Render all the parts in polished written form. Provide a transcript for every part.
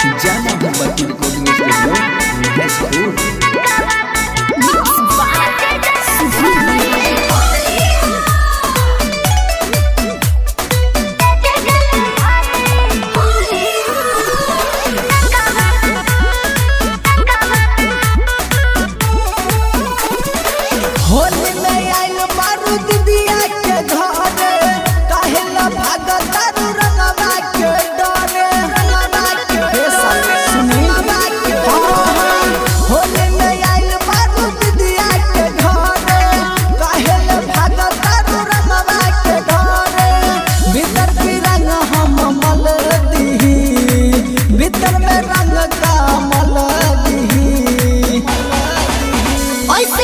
जाना मोहब्बत recording studio hashtag Holi में आइल बारूद दिया के घरे काहे ला भागत तारू रंगवा के डरे रंगवा के सुनी होली में आइल बारूद दिया के घरे काहे ला भागत तारू रंगवा के डरे भीतर की रंग हम मल दी भीतर में रंग का मल दी ओइसे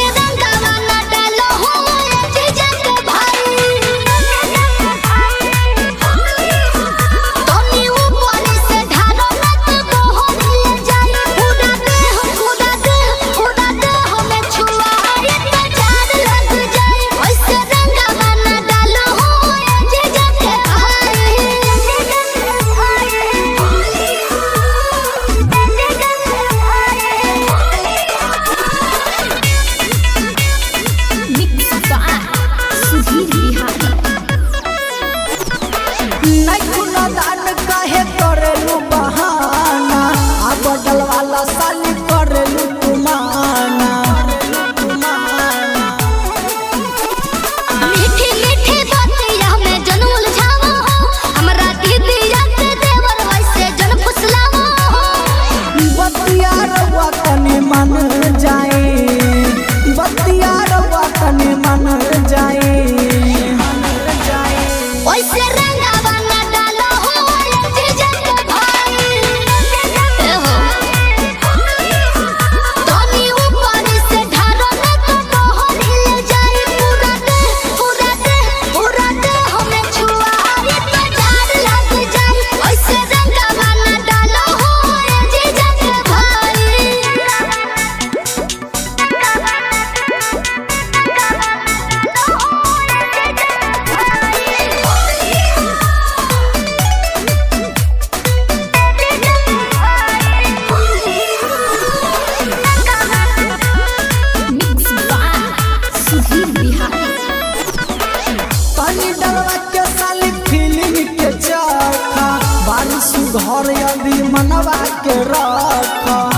घर अभी मनवा के रखा